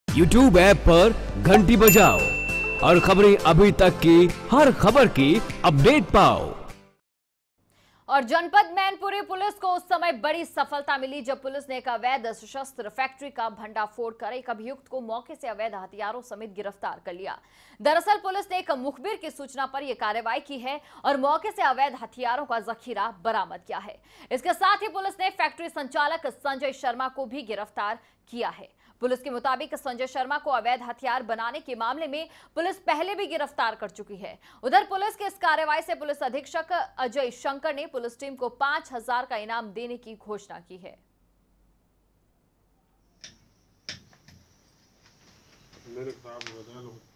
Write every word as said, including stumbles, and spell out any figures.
YouTube app पर घंटी बजाओ और खबरें अभी तक की हर खबर की अपडेट पाओ। और जनपद मैनपुरी पुलिस को उस समय बड़ी सफलता मिली जब पुलिस ने एक अवैध सशस्त्र फैक्ट्री का भंडाफोड़ कर एक अभियुक्त को मौके से अवैध हथियारों समेत गिरफ्तार कर लिया। दरअसल पुलिस ने एक मुखबिर की सूचना पर यह कार्रवाई की है और मौके से अवैध हथियारों का जखीरा बरामद किया है। इसके साथ ही पुलिस ने फैक्ट्री संचालक संजय शर्मा को भी गिरफ्तार किया है। पुलिस के मुताबिक संजय शर्मा को अवैध हथियार बनाने के मामले में पुलिस पहले भी गिरफ्तार कर चुकी है। उधर पुलिस के इस कार्रवाई से पुलिस अधीक्षक अजय शंकर ने पुलिस टीम को पांच हजार का इनाम देने की घोषणा की है। मेरे